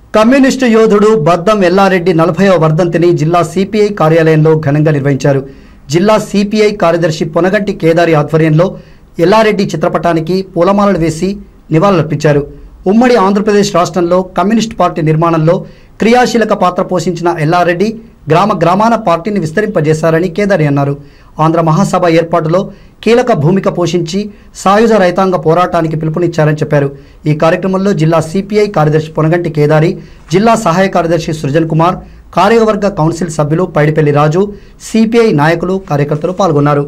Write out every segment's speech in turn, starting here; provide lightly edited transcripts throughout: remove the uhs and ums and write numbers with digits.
Communist యోధుడు బద్దం ఎల్లారెడ్డి 40వ వర్ధంతిని జిల్లా సిపిఐ కార్యాలయంలో ఘనంగా నిర్వహించారు. జిల్లా సిపిఐ కార్యదర్శి పొనగంటి కేదారి ఆధ్వర్యంలో ఎల్లారెడ్డి చిత్రపటానికి పూలమాలలు వేసి నివాళులర్పించారు. ఉమ్మడి ఆంధ్రప్రదేశ్ రాష్ట్రంలో కమ్యూనిస్ట్ పార్టీ నిర్మాణంలో క్రియాశీలక పాత్ర పోషించిన ఎల్లారెడ్డి గ్రామాన పార్టీని విస్తరింపజేశారని కేదారి అన్నారు. ఆంధ్ర మహాసభ ఏర్పాటులో కీలక భూమిక పోషించి సాయుధ రైతాంగ పోరాటానికి పిలుపునిచ్చారని చెప్పారు. ఈ కార్యక్రమంలో జిల్లా సిపిఐ కార్యదర్శి పొనగంటి కేదారి, జిల్లా సహాయ కార్యదర్శి సృజన్ కుమార్, కార్యవర్గ కౌన్సిల్ సభ్యులు పైడిపల్లి రాజు, సిపిఐ నాయకులు, కార్యకర్తలు పాల్గొన్నారు.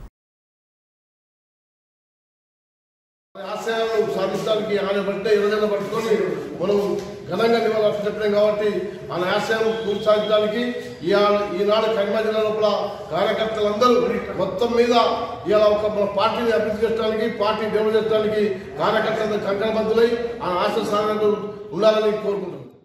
ఘనంగా నివాళులర్పించడం కాబట్టి ఆ ఆశయాలను కొనసాగించడానికి ఈనాడు కరీంనగర్ జిల్లా లోపల కార్యకర్తలందరూ మొత్తం మీద ఇలా మన పార్టీని అభివృద్ధి చేయడానికి, పార్టీ డెవలప్ చేయడానికి కార్యకర్తలందరూ కంకణబద్ధులై ఆ ఆశయ సాధనకు ఉండాలని కోరుకుంటున్నాం.